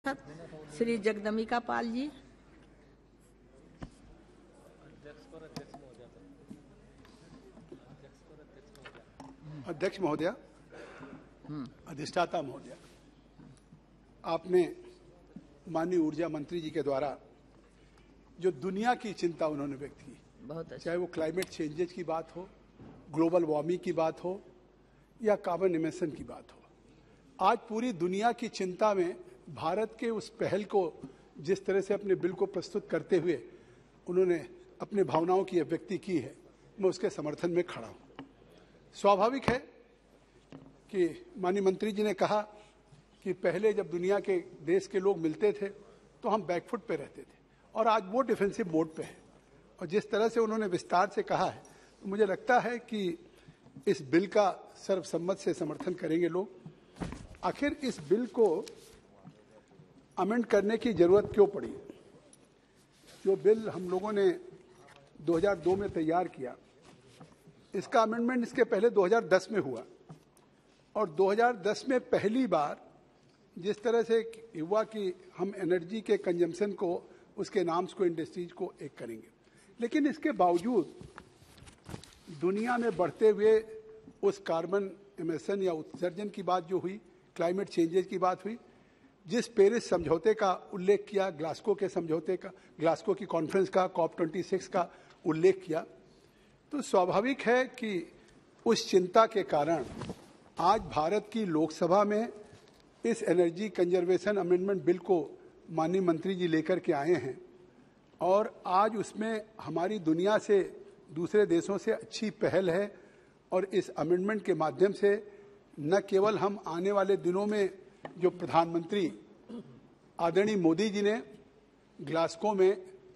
श्री जगदम्बिका पाल जी। अध्यक्ष महोदया, अधिष्ठाता महोदया, आपने माननीय ऊर्जा मंत्री जी के द्वारा जो दुनिया की चिंता उन्होंने व्यक्त की, बहुत अच्छा। चाहे वो क्लाइमेट चेंजेज की बात हो, ग्लोबल वार्मिंग की बात हो या कार्बन इमिशन की बात हो, आज पूरी दुनिया की चिंता में भारत के उस पहल को जिस तरह से अपने बिल को प्रस्तुत करते हुए उन्होंने अपने भावनाओं की अभिव्यक्ति की है, मैं उसके समर्थन में खड़ा हूं। स्वाभाविक है कि माननीय मंत्री जी ने कहा कि पहले जब दुनिया के देश के लोग मिलते थे तो हम बैकफुट पे रहते थे और आज वो डिफेंसिव मोड पे है, और जिस तरह से उन्होंने विस्तार से कहा है तो मुझे लगता है कि इस बिल का सर्वसम्मत से समर्थन करेंगे लोग। आखिर इस बिल को अमेंड करने की जरूरत क्यों पड़ी? जो बिल हम लोगों ने 2002 में तैयार किया, इसका अमेंडमेंट इसके पहले 2010 में हुआ, और 2010 में पहली बार जिस तरह से हुआ कि हम एनर्जी के कंजम्पशन को, उसके नाम्स को, इंडस्ट्रीज को एक करेंगे, लेकिन इसके बावजूद दुनिया में बढ़ते हुए उस कार्बन इमिशन या उत्सर्जन की बात जो हुई, क्लाइमेट चेंजेज की बात हुई, जिस पेरिस समझौते का उल्लेख किया, ग्लासगो के समझौते का, ग्लासगो की कॉन्फ्रेंस का, COP26 का उल्लेख किया, तो स्वाभाविक है कि उस चिंता के कारण आज भारत की लोकसभा में इस एनर्जी कंजर्वेशन अमेंडमेंट बिल को माननीय मंत्री जी लेकर के आए हैं, और आज उसमें हमारी दुनिया से, दूसरे देशों से अच्छी पहल है। और इस अमेंडमेंट के माध्यम से न केवल हम आने वाले दिनों में जो प्रधानमंत्री आदरणीय मोदी जी ने ग्लासगो में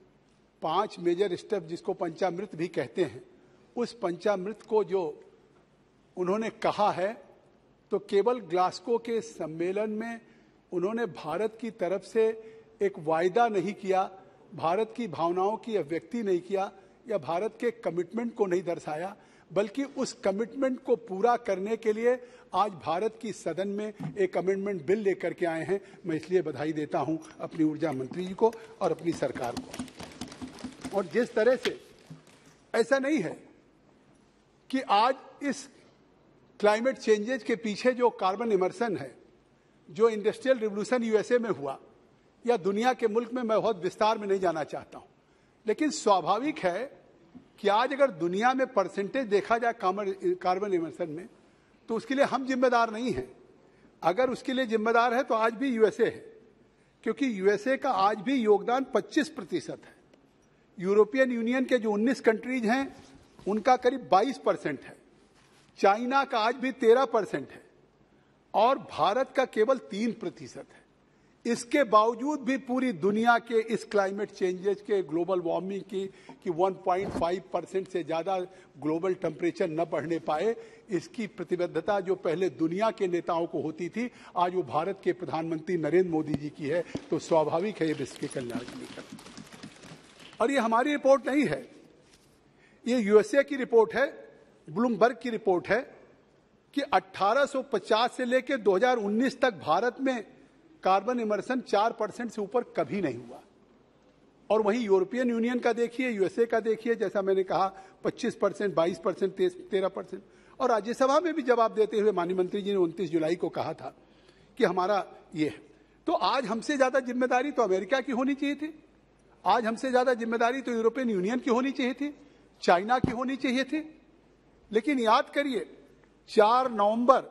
5 मेजर स्टेप, जिसको पंचामृत भी कहते हैं, उस पंचामृत को जो उन्होंने कहा है, तो केवल ग्लासगो के सम्मेलन में उन्होंने भारत की तरफ से एक वायदा नहीं किया, भारत की भावनाओं की अभिव्यक्ति नहीं किया या भारत के कमिटमेंट को नहीं दर्शाया, बल्कि उस कमिटमेंट को पूरा करने के लिए आज भारत की सदन में एक अमेंडमेंट बिल लेकर के आए हैं। मैं इसलिए बधाई देता हूं अपनी ऊर्जा मंत्री जी को और अपनी सरकार को। और जिस तरह से, ऐसा नहीं है कि आज इस क्लाइमेट चेंजेज के पीछे जो कार्बन इमर्शन है, जो इंडस्ट्रियल रिवोल्यूशन यूएसए में हुआ या दुनिया के मुल्क में, मैं बहुत विस्तार में नहीं जाना चाहता हूं, लेकिन स्वाभाविक है कि आज अगर दुनिया में परसेंटेज देखा जाए कार्बन इमिशन में, तो उसके लिए हम जिम्मेदार नहीं हैं। अगर उसके लिए जिम्मेदार है तो आज भी यूएसए है, क्योंकि यूएसए का आज भी योगदान 25% है। यूरोपियन यूनियन के जो 19 कंट्रीज हैं उनका करीब 22% है, चाइना का आज भी 13% है, और भारत का केवल 3% है। इसके बावजूद भी पूरी दुनिया के इस क्लाइमेट चेंजेज के, ग्लोबल वार्मिंग की 1.5% से ज़्यादा ग्लोबल टेम्परेचर न बढ़ने पाए, इसकी प्रतिबद्धता जो पहले दुनिया के नेताओं को होती थी, आज वो भारत के प्रधानमंत्री नरेंद्र मोदी जी की है। तो स्वाभाविक है ये विश्व के कल्याण के लिए करना। और ये हमारी रिपोर्ट नहीं है, ये यूएसए की रिपोर्ट है, ब्लूमबर्ग की रिपोर्ट है कि 1850 से लेकर 2019 तक भारत में कार्बन इमर्शन 4% से ऊपर कभी नहीं हुआ। और वहीं यूरोपियन यूनियन का देखिए, यूएसए का देखिए, जैसा मैंने कहा 25%, 22%, 13%। और राज्यसभा में भी जवाब देते हुए माननीय मंत्री जी ने 29 जुलाई को कहा था कि हमारा ये है। तो आज हमसे ज्यादा जिम्मेदारी तो अमेरिका की होनी चाहिए थी, आज हमसे ज्यादा जिम्मेदारी तो यूरोपियन यूनियन की होनी चाहिए थी, चाइना की होनी चाहिए थी। लेकिन याद करिए, 4 नवंबर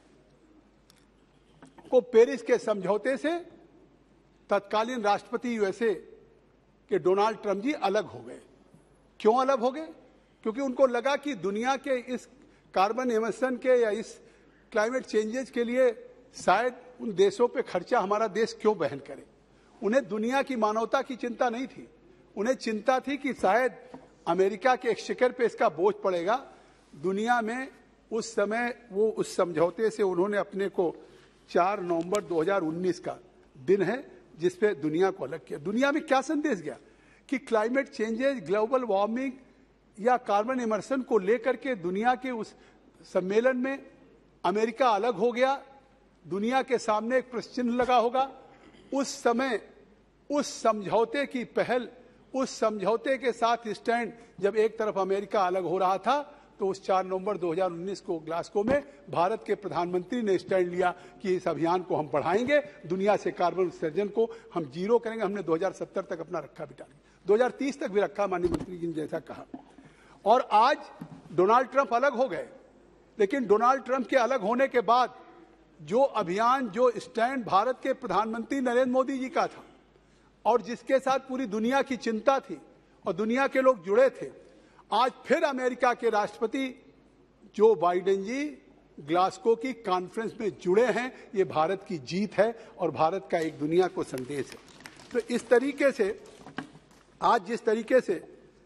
को पेरिस के समझौते से तत्कालीन राष्ट्रपति यूएसए के डोनाल्ड ट्रंप जी अलग हो गए। क्यों अलग हो गए? क्योंकि उनको लगा कि दुनिया के इस कार्बन इमिशन के या इस क्लाइमेट चेंजेज के लिए शायद उन देशों पे खर्चा हमारा देश क्यों वहन करे। उन्हें दुनिया की मानवता की चिंता नहीं थी, उन्हें चिंता थी कि शायद अमेरिका के एक्सचेकर पे इसका बोझ पड़ेगा। दुनिया में उस समय वो उस समझौते से उन्होंने अपने को 4 नवंबर 2019 का दिन है जिसपे दुनिया को अलग किया। दुनिया में क्या संदेश गया कि क्लाइमेट चेंजेज, ग्लोबल वार्मिंग या कार्बन इमर्शन को लेकर के दुनिया के उस सम्मेलन में अमेरिका अलग हो गया, दुनिया के सामने एक प्रश्न चिन्ह लगा होगा, उस समय उस समझौते की पहल, उस समझौते के साथ स्टैंड, जब एक तरफ अमेरिका अलग हो रहा था तो उस 4 नवंबर 2019 को ग्लासगो में भारत के प्रधानमंत्री ने स्टैंड लिया कि इस अभियान को हम बढ़ाएंगे, दुनिया से कार्बन उत्सर्जन को हम जीरो करेंगे। हमने 2070 तक अपना रखा भी टारगेट, 2030 तक भी रखा, माननीय मंत्री जी ने जैसा कहा। और आज डोनाल्ड ट्रंप अलग हो गए, लेकिन डोनाल्ड ट्रंप के अलग होने के बाद जो अभियान, जो स्टैंड भारत के प्रधानमंत्री नरेंद्र मोदी जी का था और जिसके साथ पूरी दुनिया की चिंता थी और दुनिया के लोग जुड़े थे, आज फिर अमेरिका के राष्ट्रपति जो बाइडेन जी ग्लासगो की कॉन्फ्रेंस में जुड़े हैं। ये भारत की जीत है और भारत का एक दुनिया को संदेश है। तो इस तरीके से आज जिस तरीके से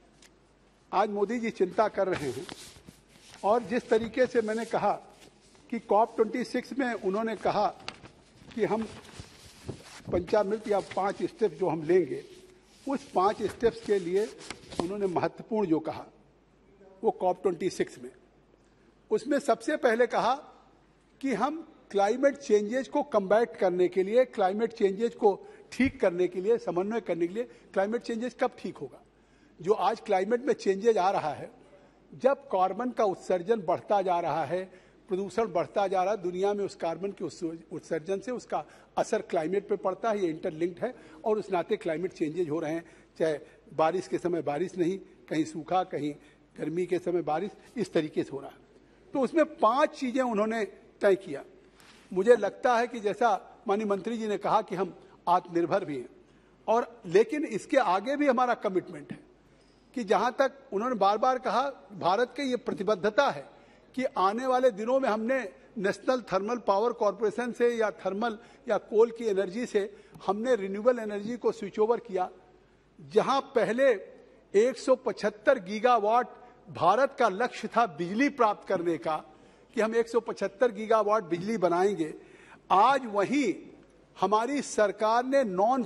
आज मोदी जी चिंता कर रहे हैं और जिस तरीके से मैंने कहा कि COP26 में उन्होंने कहा कि हम पंचामृत या 5 स्टेप्स जो हम लेंगे, उस 5 स्टेप्स के लिए उन्होंने महत्वपूर्ण जो कहा वो COP26 में, उसमें सबसे पहले कहा कि हम क्लाइमेट चेंजेज को कम्बैट करने के लिए, क्लाइमेट चेंजेज को ठीक करने के लिए, समन्वय करने के लिए, क्लाइमेट चेंजेज कब ठीक होगा? जो आज क्लाइमेट में चेंजेज आ रहा है, जब कार्बन का उत्सर्जन बढ़ता जा रहा है, प्रदूषण बढ़ता जा रहा है दुनिया में, उस कार्बन के उत्सर्जन से उसका असर क्लाइमेट पे पड़ता है, ये इंटरलिंक्ड है और उस नाते क्लाइमेट चेंजेज हो रहे हैं। चाहे बारिश के समय बारिश नहीं, कहीं सूखा, कहीं गर्मी के समय बारिश, इस तरीके से हो रहा है। तो उसमें 5 चीजें उन्होंने तय किया। मुझे लगता है कि जैसा माननीय मंत्री जी ने कहा कि हम आत्मनिर्भर भी हैं, और लेकिन इसके आगे भी हमारा कमिटमेंट है कि जहां तक उन्होंने बार बार कहा, भारत की ये प्रतिबद्धता है कि आने वाले दिनों में हमने नेशनल थर्मल पावर कॉरपोरेशन से या थर्मल या कोल की एनर्जी से हमने रिन्यूएबल एनर्जी को स्विच ओवर किया। जहां पहले 175 गीगावाट भारत का लक्ष्य था बिजली प्राप्त करने का, कि हम 175 गीगावाट बिजली बनाएंगे, आज वहीं हमारी सरकार ने नॉन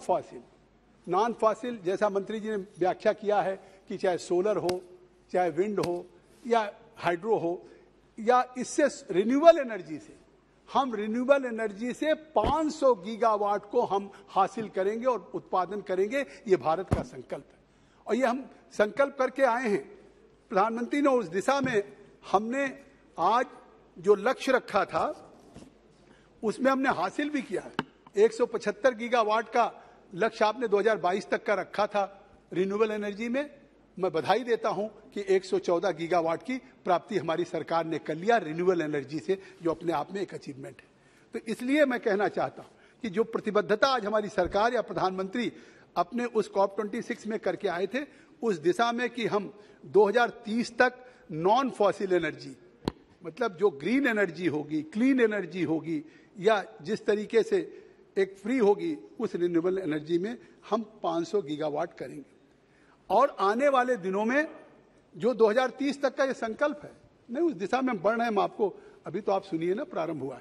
फॉसिल जैसा मंत्री जी ने व्याख्या किया है कि चाहे सोलर हो, चाहे विंड हो या हाइड्रो हो, या इससे रिन्यूएबल एनर्जी से, हम रिन्यूएबल एनर्जी से 500 गीगावाट को हम हासिल करेंगे और उत्पादन करेंगे। ये भारत का संकल्प है और ये हम संकल्प करके आए हैं। प्रधानमंत्री ने उस दिशा में, हमने आज जो लक्ष्य रखा था उसमें हमने हासिल भी किया है। 175 गीगावाट का लक्ष्य आपने 2022 तक का रखा था रिन्यूएबल एनर्जी में। मैं बधाई देता हूं कि 114 गीगावाट की प्राप्ति हमारी सरकार ने कर लिया रिन्यूएबल एनर्जी से, जो अपने आप में एक अचीवमेंट है। तो इसलिए मैं कहना चाहता हूं कि जो प्रतिबद्धता आज हमारी सरकार या प्रधानमंत्री अपने उस COP26 में करके आए थे, उस दिशा में कि हम 2030 तक नॉन फॉसिल एनर्जी, मतलब जो ग्रीन एनर्जी होगी, क्लीन एनर्जी होगी, या जिस तरीके से एक फ्री होगी, उस रिन्यूएबल एनर्जी में हम 500 गीगावाट करेंगे। और आने वाले दिनों में जो 2030 तक का ये संकल्प है, नहीं उस दिशा में बढ़ रहे हैं। हम आपको अभी तो आप सुनिए ना, प्रारंभ हुआ है।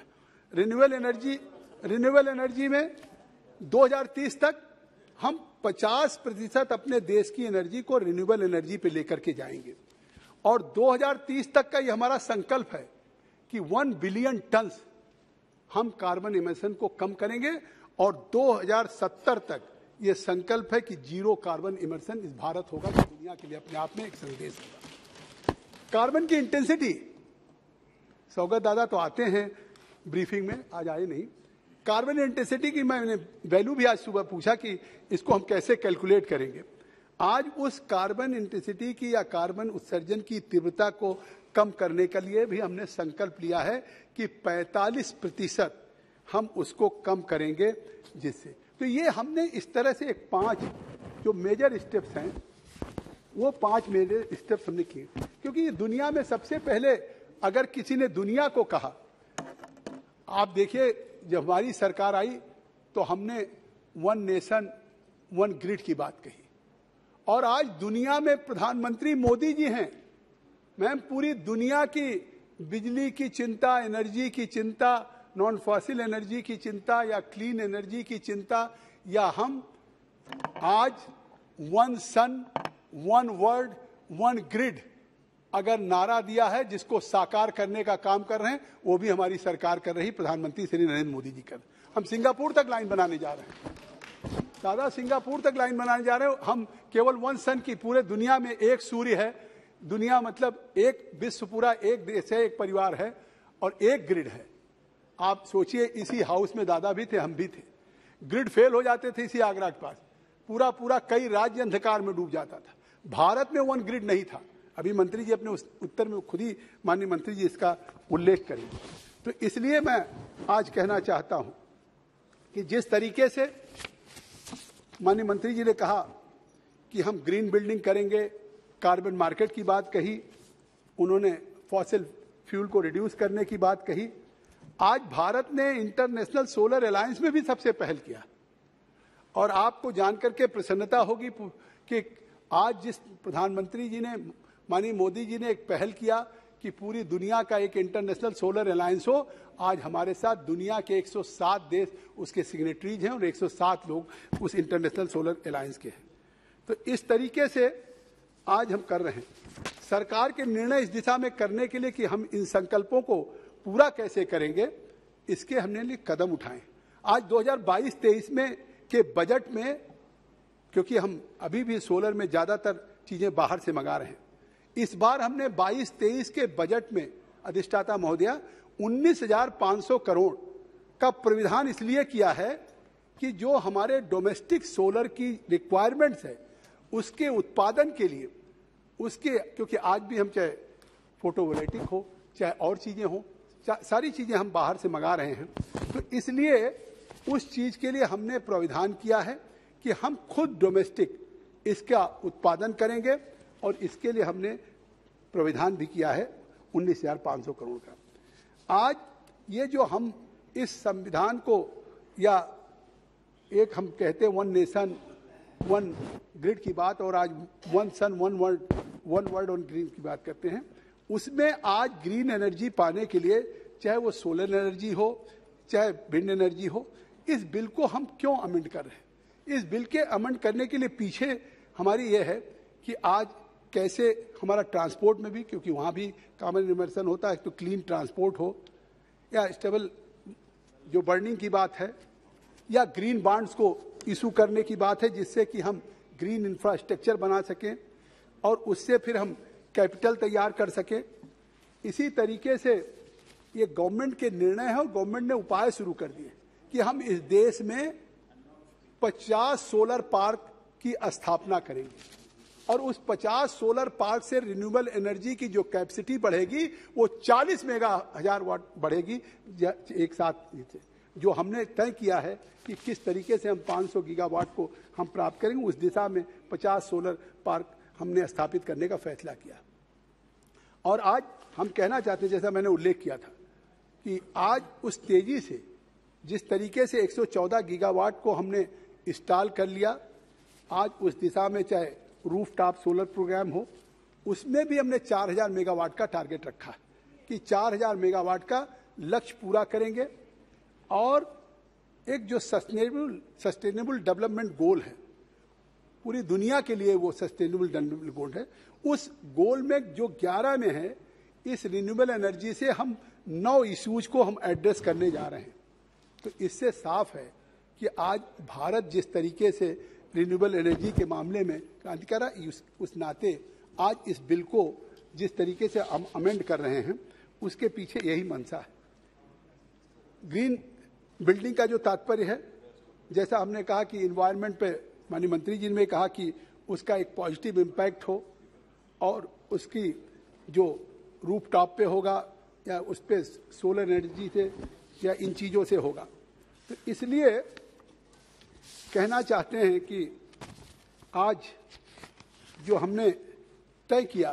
रिन्यूएबल एनर्जी में 2030 तक हम 50% अपने देश की एनर्जी को रिन्यूएबल एनर्जी पे लेकर के जाएंगे। और 2030 तक का ये हमारा संकल्प है कि 1 बिलियन टन हम कार्बन इमिशन को कम करेंगे और 2070 तक ये संकल्प है कि 0 कार्बन इमिशन इस भारत होगा, जो दुनिया के लिए अपने आप में एक संदेश होगा। कार्बन की इंटेंसिटी, सौगत दादा तो आते हैं ब्रीफिंग में, आज आए नहीं। कार्बन इंटेंसिटी की मैंने वैल्यू भी आज सुबह पूछा कि इसको हम कैसे कैलकुलेट करेंगे। आज उस कार्बन इंटेंसिटी की या कार्बन उत्सर्जन की तीव्रता को कम करने के लिए भी हमने संकल्प लिया है कि 45% हम उसको कम करेंगे। जिससे तो ये हमने इस तरह से एक 5 जो मेजर स्टेप्स हैं, वो 5 मेजर स्टेप्स हमने किए। क्योंकि ये दुनिया में सबसे पहले अगर किसी ने दुनिया को कहा, आप देखिए जब हमारी सरकार आई तो हमने 1 नेशन 1 ग्रिड की बात कही, और आज दुनिया में प्रधानमंत्री मोदी जी हैं। मैम, पूरी दुनिया की बिजली की चिंता, एनर्जी की चिंता, नॉन फॉसिल एनर्जी की चिंता या क्लीन एनर्जी की चिंता, या हम आज 1 सन 1 वर्ल्ड 1 ग्रिड अगर नारा दिया है, जिसको साकार करने का काम कर रहे हैं, वो भी हमारी सरकार कर रही, प्रधानमंत्री श्री नरेंद्र मोदी जी कर। हम सिंगापुर तक लाइन बनाने जा रहे हैं। दादा सिंगापुर तक लाइन बनाने जा रहे हो। हम केवल वन सन की, पूरे दुनिया में एक सूर्य है, दुनिया मतलब एक विश्व, पूरा एक देश है, एक परिवार है और एक ग्रिड है। आप सोचिए, इसी हाउस में दादा भी थे, हम भी थे। ग्रिड फेल हो जाते थे इसी आगरा के पास, पूरा पूरा कई राज्य अंधकार में डूब जाता था। भारत में वन ग्रिड नहीं था। अभी मंत्री जी अपने उस उत्तर में खुद ही, माननीय मंत्री जी, इसका उल्लेख करें। तो इसलिए मैं आज कहना चाहता हूं कि जिस तरीके से माननीय मंत्री जी ने कहा कि हम ग्रीन बिल्डिंग करेंगे, कार्बन मार्केट की बात कही, उन्होंने फॉसिल फ्यूल को रिड्यूस करने की बात कही। आज भारत ने इंटरनेशनल सोलर अलायंस में भी सबसे पहल किया और आपको जानकर के प्रसन्नता होगी कि आज जिस प्रधानमंत्री जी ने, माननीय मोदी जी ने एक पहल किया कि पूरी दुनिया का एक इंटरनेशनल सोलर अलायंस हो। आज हमारे साथ दुनिया के 107 देश उसके सिग्नेटरीज हैं और 107 लोग उस इंटरनेशनल सोलर अलायंस के हैं। तो इस तरीके से आज हम कर रहे हैं। सरकार के निर्णय इस दिशा में करने के लिए कि हम इन संकल्पों को पूरा कैसे करेंगे, इसके हमने लिए कदम उठाए। आज 2022-23 में के बजट में, क्योंकि हम अभी भी सोलर में ज्यादातर चीजें बाहर से मंगा रहे हैं, इस बार हमने 22-23 के बजट में अधिष्ठाता महोदया 19,500 करोड़ का प्राविधान इसलिए किया है कि जो हमारे डोमेस्टिक सोलर की रिक्वायरमेंट्स है उसके उत्पादन के लिए, उसके, क्योंकि आज भी हम चाहे फोटोवोल्टिक हो, चाहे और चीजें हो, सारी चीजें हम बाहर से मंगा रहे हैं। तो इसलिए उस चीज के लिए हमने प्राविधान किया है कि हम खुद डोमेस्टिक इसका उत्पादन करेंगे और इसके लिए हमने प्राविधान भी किया है 19,500 करोड़ का। आज ये जो हम इस संविधान को, या एक हम कहते हैं वन नेशन वन ग्रिड की बात, और आज one sun one world on green की बात करते हैं, उसमें आज ग्रीन एनर्जी पाने के लिए, चाहे वो सोलर एनर्जी हो, चाहे विंड एनर्जी हो, इस बिल को हम क्यों अमेंड कर रहे हैं। इस बिल के अमेंड करने के लिए पीछे हमारी ये है कि आज कैसे हमारा ट्रांसपोर्ट में भी, क्योंकि वहां भी कॉमन इमर्सन होता है, तो क्लीन ट्रांसपोर्ट हो, या स्टेबल जो बर्निंग की बात है, या ग्रीन बॉन्ड्स को इशू करने की बात है, जिससे कि हम ग्रीन इंफ्रास्ट्रक्चर बना सकें और उससे फिर हम कैपिटल तैयार कर सकें। इसी तरीके से ये गवर्नमेंट के निर्णय है और गवर्नमेंट ने उपाय शुरू कर दिए कि हम इस देश में 50 सोलर पार्क की स्थापना करेंगे और उस 50 सोलर पार्क से रिन्यूएबल एनर्जी की जो कैपेसिटी बढ़ेगी वो 40 मेगाहजार वाट बढ़ेगी एक साथ। जो हमने तय किया है कि किस तरीके से हम 500 गीगावाट को हम प्राप्त करेंगे, उस दिशा में 50 सोलर पार्क हमने स्थापित करने का फैसला किया। और आज हम कहना चाहते हैं, जैसा मैंने उल्लेख किया था, कि आज उस तेजी से जिस तरीके से 114 गीगावाट को हमने इंस्टॉल कर लिया, आज उस दिशा में चाहे रूफटॉप सोलर प्रोग्राम हो, उसमें भी हमने 4000 मेगावाट का टारगेट रखा है कि 4000 मेगावाट का लक्ष्य पूरा करेंगे। और एक जो सस्टेनेबल डेवलपमेंट गोल है, पूरी दुनिया के लिए वो सस्टेनेबल डेवलपमेंट गोल है, उस गोल में जो 11 में है, इस रिन्यूएबल एनर्जी से हम 9 इश्यूज को हम एड्रेस करने जा रहे हैं। तो इससे साफ है कि आज भारत जिस तरीके से रिन्यूएबल एनर्जी के मामले में क्रांति कर रहा है, उस नाते आज इस बिल को जिस तरीके से हम अमेंड कर रहे हैं, उसके पीछे यही मंशा है। ग्रीन बिल्डिंग का जो तात्पर्य है, जैसा हमने कहा कि इन्वायरमेंट पे माननीय मंत्री जी ने कहा कि उसका एक पॉजिटिव इम्पैक्ट हो और उसकी जो रूफटॉप पे होगा या उस पे सोलर एनर्जी से या इन चीज़ों से होगा। तो इसलिए कहना चाहते हैं कि आज जो हमने तय किया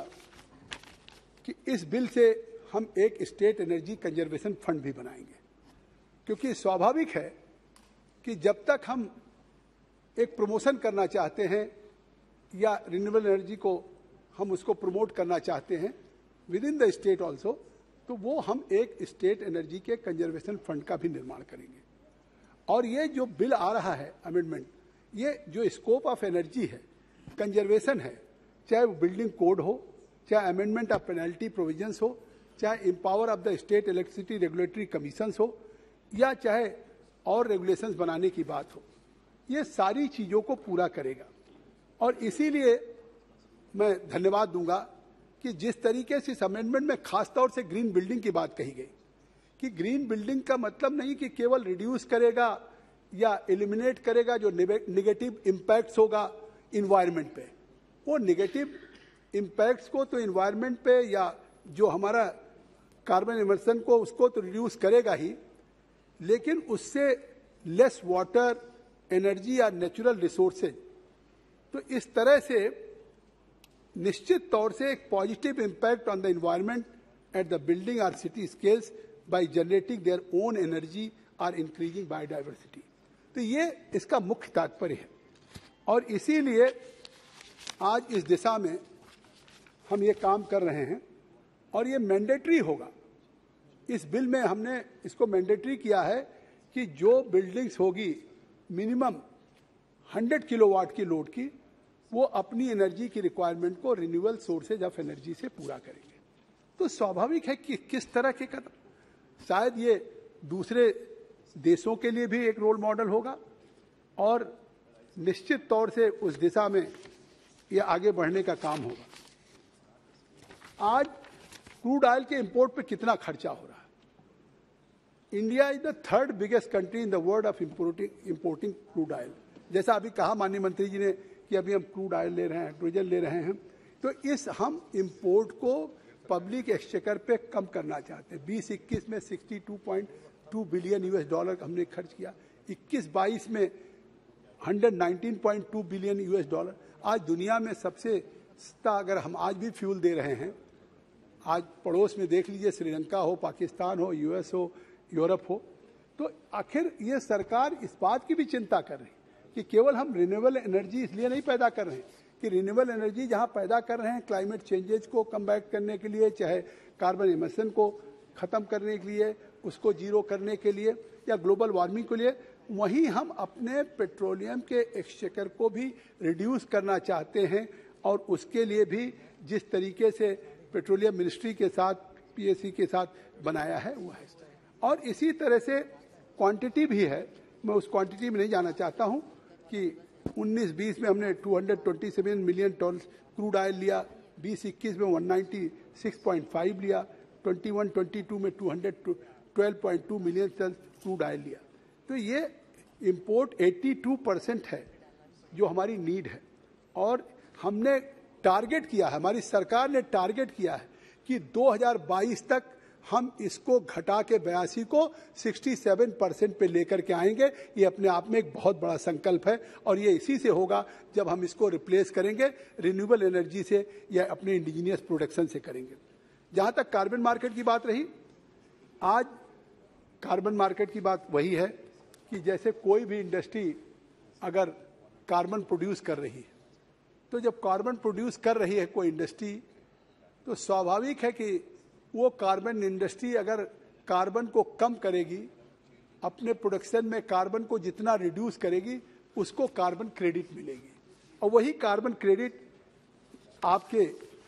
कि इस बिल से हम एक स्टेट एनर्जी कंजर्वेशन फंड भी बनाएंगे, क्योंकि स्वाभाविक है कि जब तक हम एक प्रमोशन करना चाहते हैं या रिन्यूएबल एनर्जी को हम उसको प्रमोट करना चाहते हैं with in the state also, तो वो हम एक स्टेट एनर्जी के कंजर्वेशन फंड का भी निर्माण करेंगे। और ये जो बिल आ रहा है अमेंडमेंट, ये जो स्कोप ऑफ एनर्जी है, कंजर्वेशन है, चाहे वो बिल्डिंग कोड हो, चाहे अमेंडमेंट ऑफ पेनल्टी प्रोविजंस हो, चाहे empower of the state electricity regulatory commissions हो, या चाहे और रेगुलेशंस बनाने की बात हो, ये सारी चीजों को पूरा करेगा। और इसीलिए मैं धन्यवाद दूंगा कि जिस तरीके से इस अमेंडमेंट में खासतौर से ग्रीन बिल्डिंग की बात कही गई, कि ग्रीन बिल्डिंग का मतलब नहीं कि केवल रिड्यूस करेगा या एलिमिनेट करेगा जो नेगेटिव इम्पैक्ट्स होगा इन्वायरमेंट पे। वो नेगेटिव इम्पैक्ट्स को तो इन्वायरमेंट पे या जो हमारा कार्बन इमिशन को उसको तो रिड्यूस करेगा ही, लेकिन उससे लेस वाटर, एनर्जी या नेचुरल रिसोर्सेज, तो इस तरह से निश्चित तौर से एक positive impact on the environment at the building or city scales by generating their own energy or increasing biodiversity. तो ये इसका मुख्य तात्पर्य है और इसीलिए आज इस दिशा में हम ये काम कर रहे हैं और ये मैंडेटरी होगा। इस बिल में हमने इसको मैंडेटरी किया है कि जो बिल्डिंग्स होगी मिनिमम 100 किलोवाट की लोड की, वो अपनी एनर्जी की रिक्वायरमेंट को रिन्यूएबल सोर्सेज ऑफ एनर्जी से पूरा करेंगे। तो स्वाभाविक है कि किस तरह के कदम, शायद ये दूसरे देशों के लिए भी एक रोल मॉडल होगा और निश्चित तौर से उस दिशा में ये आगे बढ़ने का काम होगा। आज क्रूड ऑयल के इंपोर्ट पे कितना खर्चा हो रहा है? India is the 3rd biggest country in the world of importing crude oil. जैसा अभी कहा माननीय मंत्री जी ने कि अभी हम क्रूड ऑयल ले रहे हैं, हाइड्रोजन ले रहे हैं, तो इस हम इंपोर्ट को पब्लिक एक्सचेकर पे कम करना चाहते हैं। 2021 में $62.2 बिलियन हमने खर्च किया, 21-22 में $119.2 बिलियन। आज दुनिया में सबसे सस्ता अगर हम आज भी फ्यूल दे रहे हैं, आज पड़ोस में देख लीजिए, श्रीलंका हो, पाकिस्तान हो, यूएस हो, यूरोप हो, तो आखिर ये सरकार इस बात की भी चिंता कर रही है कि केवल हम रिन्यूएबल एनर्जी इसलिए नहीं पैदा कर रहे हैं कि रिन्यूएबल एनर्जी जहां पैदा कर रहे हैं क्लाइमेट चेंजेज को कम्बैट करने के लिए, चाहे कार्बन इमिशन को खत्म करने के लिए, उसको जीरो करने के लिए या ग्लोबल वार्मिंग के लिए, वहीं हम अपने पेट्रोलियम के एक्सचेकर को भी रिड्यूस करना चाहते हैं। और उसके लिए भी जिस तरीके से पेट्रोलियम मिनिस्ट्री के साथ, पीएससी के साथ बनाया है वो है। और इसी तरह से क्वांटिटी भी है, मैं उस क्वांटिटी में नहीं जाना चाहता हूं कि 19-20 में हमने 227 मिलियन टन क्रूड ऑयल लिया, 20-21 में 196.5 लिया, 21-22 में 212.2 मिलियन टन क्रूड ऑयल लिया। तो ये इंपोर्ट 82% है जो हमारी नीड है। और हमने टारगेट किया है, हमारी सरकार ने टारगेट किया है कि 2022 तक हम इसको घटा के 82 को 67% पे लेकर के आएंगे। ये अपने आप में एक बहुत बड़ा संकल्प है और ये इसी से होगा जब हम इसको रिप्लेस करेंगे रिन्यूएबल एनर्जी से या अपने इंडिजीनियस प्रोडक्शन से करेंगे। जहां तक कार्बन मार्केट की बात रही, आज कार्बन मार्केट की बात वही है कि जैसे कोई भी इंडस्ट्री अगर कार्बन प्रोड्यूस कर रही है, तो जब कार्बन प्रोड्यूस कर रही है कोई इंडस्ट्री, तो स्वाभाविक है कि वो कार्बन इंडस्ट्री अगर कार्बन को कम करेगी, अपने प्रोडक्शन में कार्बन को जितना रिड्यूस करेगी, उसको कार्बन क्रेडिट मिलेगी। और वही कार्बन क्रेडिट आपके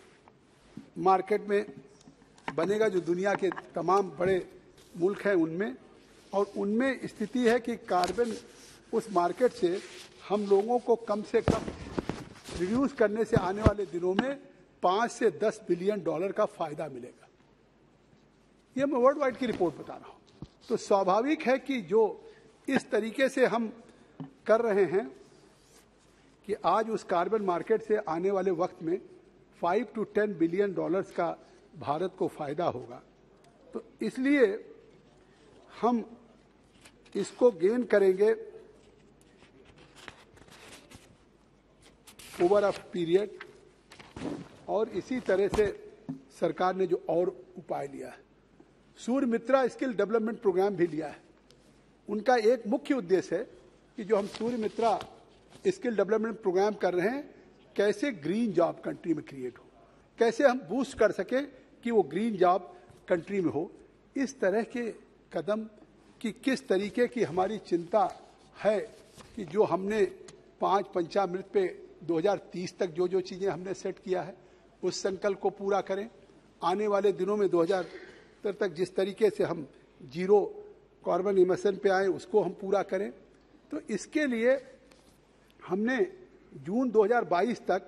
मार्केट में बनेगा जो दुनिया के तमाम बड़े मुल्क हैं उनमें, और उनमें स्थिति है कि कार्बन उस मार्केट से हम लोगों को कम से कम रिड्यूस करने से आने वाले दिनों में 5 से 10 बिलियन डॉलर का फायदा मिलेगा। ये मैं वर्ल्ड वाइड की रिपोर्ट बता रहा हूं। तो स्वाभाविक है कि जो इस तरीके से हम कर रहे हैं कि आज उस कार्बन मार्केट से आने वाले वक्त में 5 to 10 बिलियन डॉलर्स का भारत को फायदा होगा। तो इसलिए हम इसको गेन करेंगे ओवर अ पीरियड। और इसी तरह से सरकार ने जो और उपाय लिया है, Surya Mitra skill development program भी लिया है। उनका एक मुख्य उद्देश्य है कि जो हम Surya Mitra skill development program कर रहे हैं, कैसे ग्रीन जॉब कंट्री में क्रिएट हो, कैसे हम बूस्ट कर सके कि वो ग्रीन जॉब कंट्री में हो। इस तरह के कदम कि किस तरीके की हमारी चिंता है कि जो हमने 5 पंचामृत पे 2030 तक जो जो चीजें हमने सेट किया है उस संकल्प को पूरा करें। आने वाले दिनों में 2070 तक जिस तरीके से हम जीरो कार्बन इमिशन पे आए उसको हम पूरा करें। तो इसके लिए हमने जून 2022 तक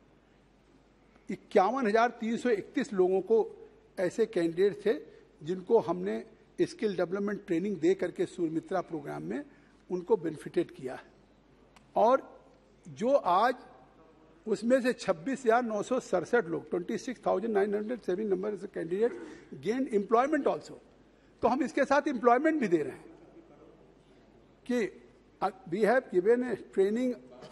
51,331 लोगों को ऐसे कैंडिडेट थे जिनको हमने स्किल डेवलपमेंट ट्रेनिंग दे करके सुमित्रा प्रोग्राम में उनको बेनिफिटेड किया है। और जो आज उसमें से 26,967 लोग 26,907 number of candidate gain employment also. तो हम इसके साथ एम्प्लॉयमेंट भी दे रहे हैं कि we have given a training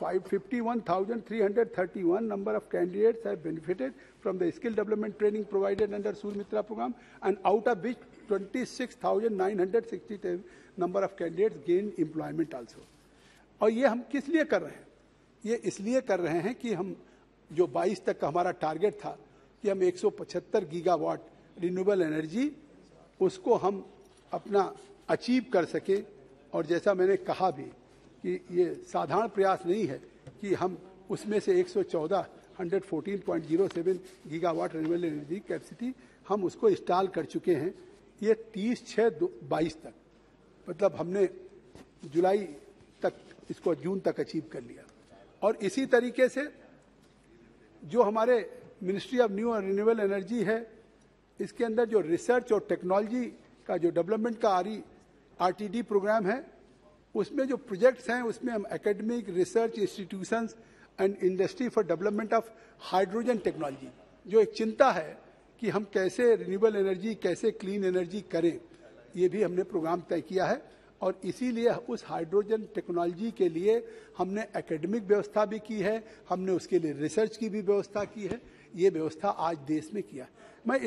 51,331 number of candidates have benefited from the skill development training provided under Surmitra program, and out of which 26,967 number of candidates gained employment also. और ये हम किस लिए कर रहे हैं? ये इसलिए कर रहे हैं कि हम जो 22 तक का हमारा टारगेट था कि हम 175 गीगावाट रिन्यूएबल एनर्जी उसको हम अपना अचीव कर सके। और जैसा मैंने कहा भी कि ये साधारण प्रयास नहीं है कि हम उसमें से 114.07 गीगावाट रिन्यूएबल एनर्जी कैपेसिटी हम उसको इंस्टॉल कर चुके हैं। ये 30/6/22 तक, मतलब हमने जुलाई तक इसको जून तक अचीव कर लिया। और इसी तरीके से जो हमारे मिनिस्ट्री ऑफ न्यू और रिन्यूएबल एनर्जी है, इसके अंदर जो रिसर्च और टेक्नोलॉजी का जो डेवलपमेंट का RTD प्रोग्राम है, उसमें जो प्रोजेक्ट्स हैं उसमें हम academic research institutions and industry for development of hydrogen technology, जो एक चिंता है कि हम कैसे रिन्यूएबल एनर्जी, कैसे क्लीन एनर्जी करें, ये भी हमने प्रोग्राम तय किया है। और इसीलिए उस हाइड्रोजन टेक्नोलॉजी के लिए हमने एकेडमिक व्यवस्था भी की है, हमने उसके लिए रिसर्च की भी व्यवस्था की है। ये व्यवस्था आज देश में किया। आई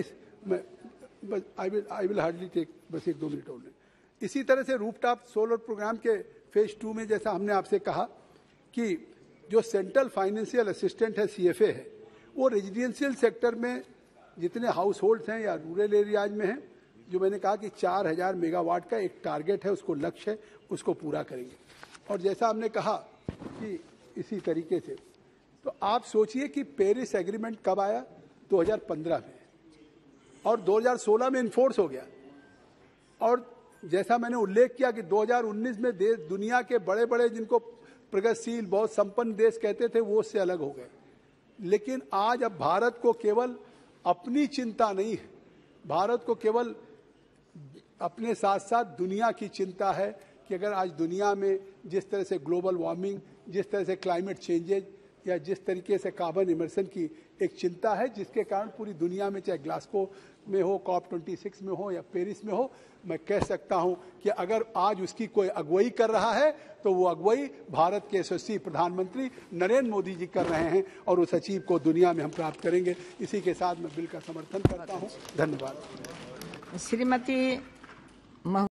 विल हार्डली टेक बस 1-2 मिनट और। इसी तरह से रूफटॉप सोलर प्रोग्राम के फेज 2 में जैसा हमने आपसे कहा कि जो सेंट्रल फाइनेंशियल असिस्टेंट है, CFA है, वो रेजिडेंशियल सेक्टर में जितने हाउस होल्ड्स हैं या रूरल एरियाज में हैं, जो मैंने कहा कि 4,000 मेगावाट का एक टारगेट है, उसको लक्ष्य है, उसको पूरा करेंगे। और जैसा हमने कहा कि इसी तरीके से, तो आप सोचिए कि पेरिस एग्रीमेंट कब आया? 2015 में, और 2016 में इन्फोर्स हो गया। और जैसा मैंने उल्लेख किया कि 2019 में देश, दुनिया के बड़े बड़े जिनको प्रगतिशील, बहुत संपन्न देश कहते थे, वो उससे अलग हो गए। लेकिन आज अब भारत को केवल अपनी चिंता नहीं है, भारत को केवल अपने साथ साथ दुनिया की चिंता है कि अगर आज दुनिया में जिस तरह से ग्लोबल वार्मिंग, जिस तरह से क्लाइमेट चेंजेज, या जिस तरीके से कार्बन इमर्शन की एक चिंता है, जिसके कारण पूरी दुनिया में, चाहे ग्लासगो में हो, COP26 में हो या पेरिस में हो, मैं कह सकता हूं कि अगर आज उसकी कोई अगुवाई कर रहा है तो वो अगुवाई भारत के यशस्वी प्रधानमंत्री नरेंद्र मोदी जी कर रहे हैं, और उस अचीव को दुनिया में हम प्राप्त करेंगे। इसी के साथ मैं बिल का समर्थन करता हूं। धन्यवाद। श्रीमती